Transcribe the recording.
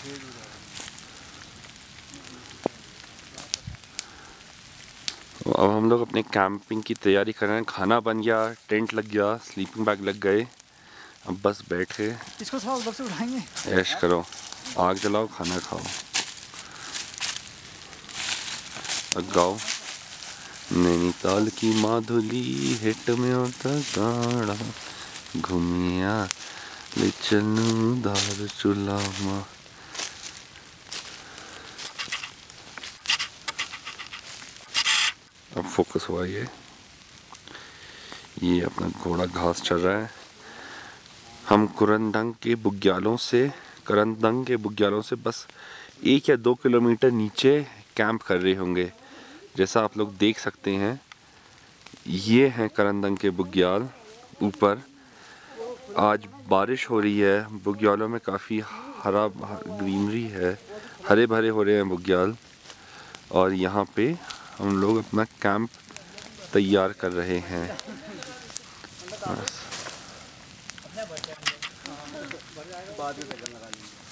अब हम लोग अपने कैंपिंग की तैयारी कर रहे हैं। खाना बन गया, टेंट लग गया, स्लीपिंग बैग लग गए। अब बस बैठे इसको थोड़ा उधर से उठाएंगे, ऐश करो, आग जलाओ, खाना खाओ और गाओ। नैनीताल की माधुली हेट में होता गाड़ा घूमिया ले चलू दार चूल्हा माँ। अब फोकस हुआ ये अपना घोड़ा घास चल रहा है। हम करंदंग के बुग्यालों से बस 1 या 2 किलोमीटर नीचे कैंप कर रहे होंगे। जैसा आप लोग देख सकते हैं, ये हैं करंदंग के बुग्याल ऊपर। आज बारिश हो रही है, बुग्यालों में काफ़ी हरा ग्रीनरी है, हरे भरे हो रहे हैं बुग्याल। और यहाँ पे हम लोग अपना कैंप तैयार कर रहे हैं। बस।